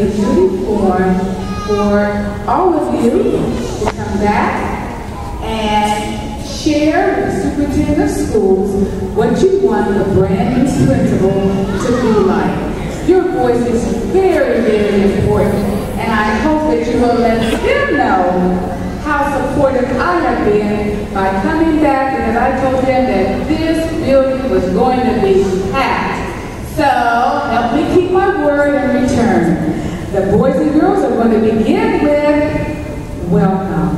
a duty for all of you to come back and share with the superintendent of schools what you want the brand new principal to be like. Your voice is very, very important, and I hope that you will let them know how supportive I have been by coming back, because I told them that this building was going to be packed. So help me keep my word in return. The boys and girls are going to begin with welcome.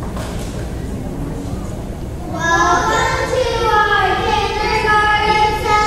Welcome to our kindergarten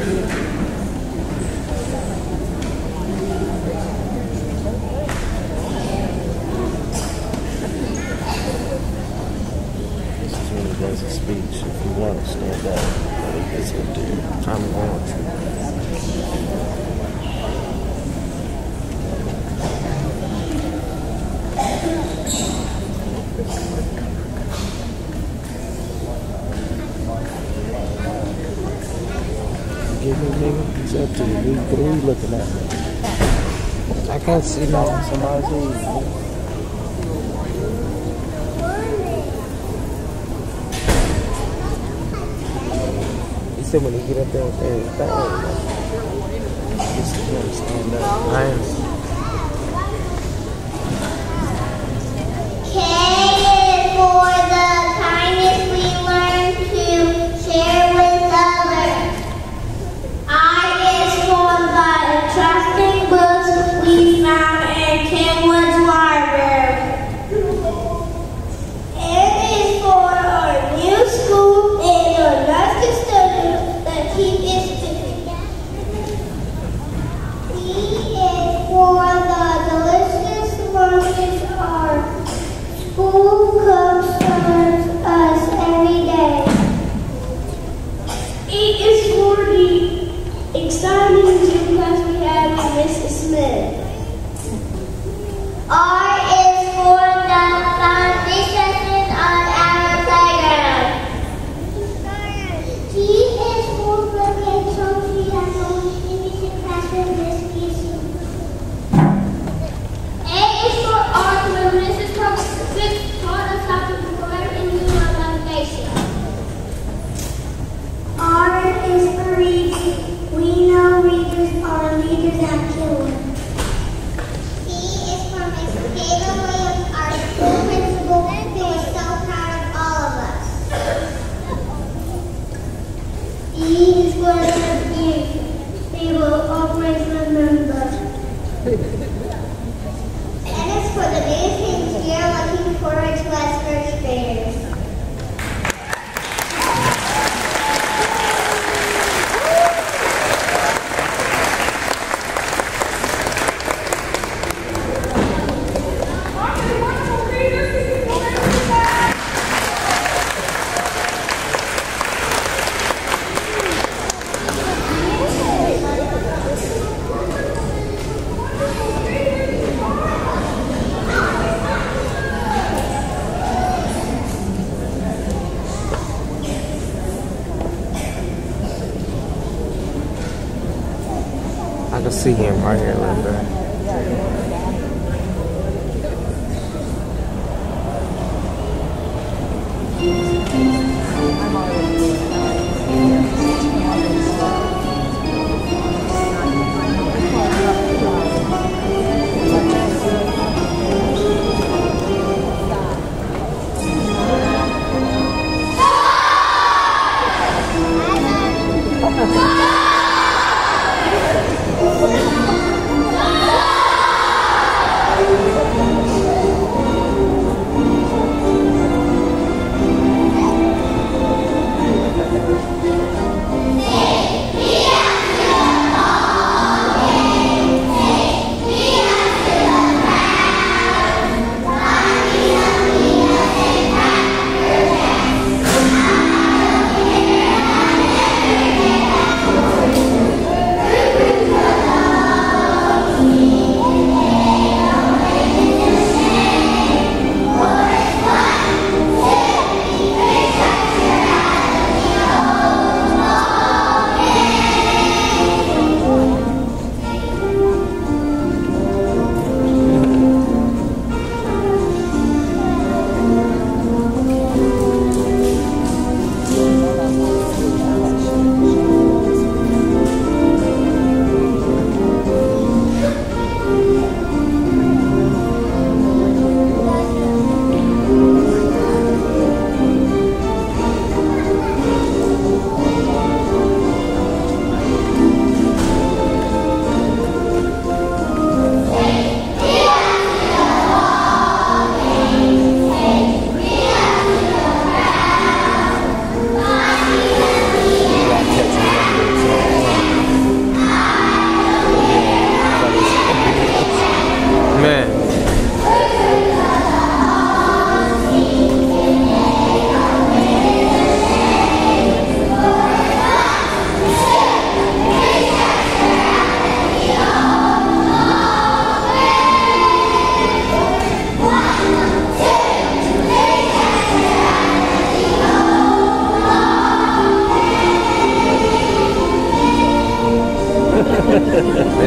Does a speech. If you want to stand up, it's up to you. I'm going to. Give me, nigga. It's up to you. What are you looking at me? I can't see no somebody's eating. So when you get up there and say it's bad, just stand up. I am. K is for the kindness we learn to share with others. I is for the interesting books we found in Kenwood's library. N is for our new school and the rest of keep it together. D is for the delicious lunches our school cooks serves us every day. E is for the exciting gym class we had with Mrs. Smith. R is for the fun sessions on our playground. T is for the trophy that only in class with Miss Pearson. A is for art where Mrs. Cook taught us how to prepare and use our imagination. R is for reading. We know readers are leaders at Kenwood. C is for Miss Taylor Williams, our school principal, who is so proud of all of us. E is for the future. We will always remember. N is for the new things we are looking forward to as first graders. I can see him right here, Linda.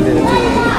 I did it too.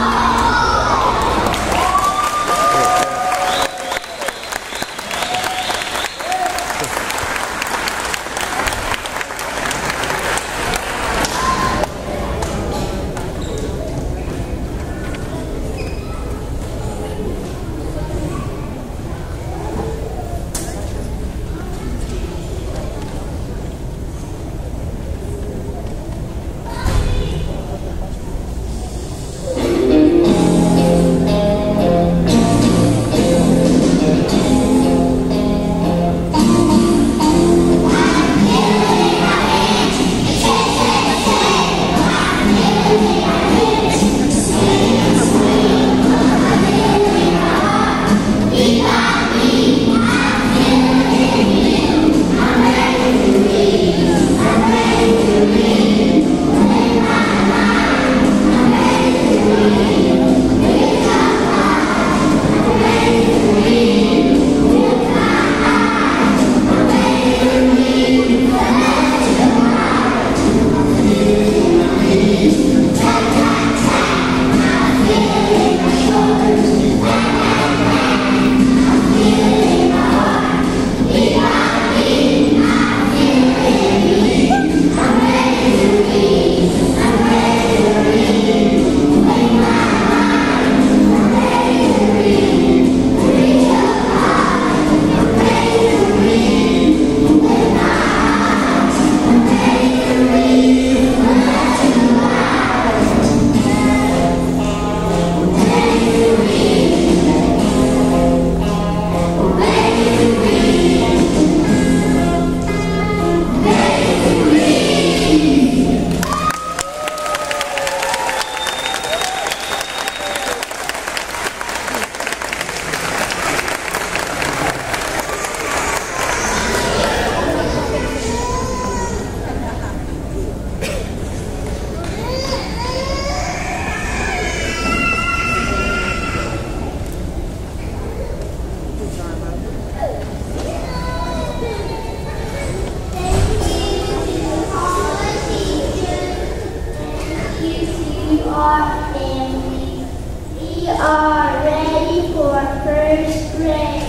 our family. We are ready for first grade.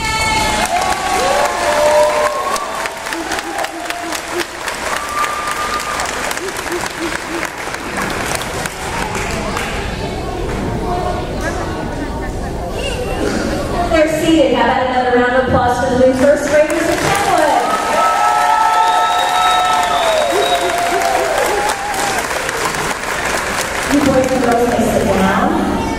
They're seated. How about another round of applause for the new first graders at Kenwood? You boys and girls may sit down.